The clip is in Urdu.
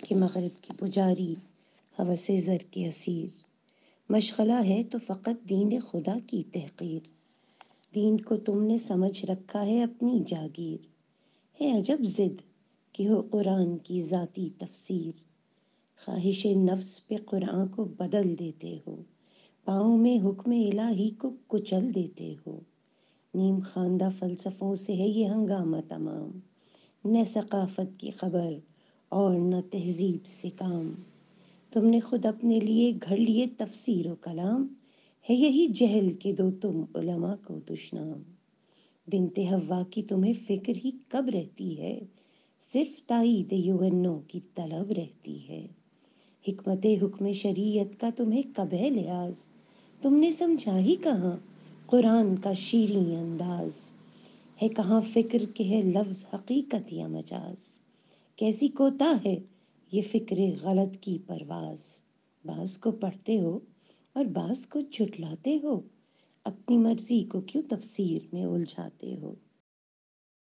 کہ مغرب کی پجاری ہوس زر کے اسیر، مشغلہ ہے تو فقط دین خدا کی تحقیر، دین کو تم نے سمجھ رکھا ہے اپنی جاگیر، ہے عجب ضد کہ ہو قرآن کی ذاتی تفسیر، خواہش نفس پہ قرآن کو بدل دیتے ہو، پاؤں میں حکم الہی کو کچل دیتے ہو، نیم خواندہ فلسفوں سے ہے یہ ہنگامہ تمام، نہ ثقافت کی خبر اور نہ تہذیب سے کام، تم نے خود اپنے لیے گھڑ لیے تفسیر و کلام، ہے یہی جہل کہ دو تم علماء کو دشنام، بنت حوا کی تمہیں فکر ہی کب رہتی ہے، صرف تائید یونو کی طلب رہتی ہے، حکمت حکم شریعت کا تمہیں کب ہے لحاظ، تم نے سمجھا ہی کہاں قرآن کا شیریں انداز، ہے کہاں فکر کہ ہے لفظ حقیقت یا مجاز، کیسی کوتا ہے یہ فکر غلط کی پرواز، بعض کو پڑھتے ہو اور بعض کو جھٹلاتے ہو، اپنی مرضی کو کیوں تفسیر میں الجھاتے ہو۔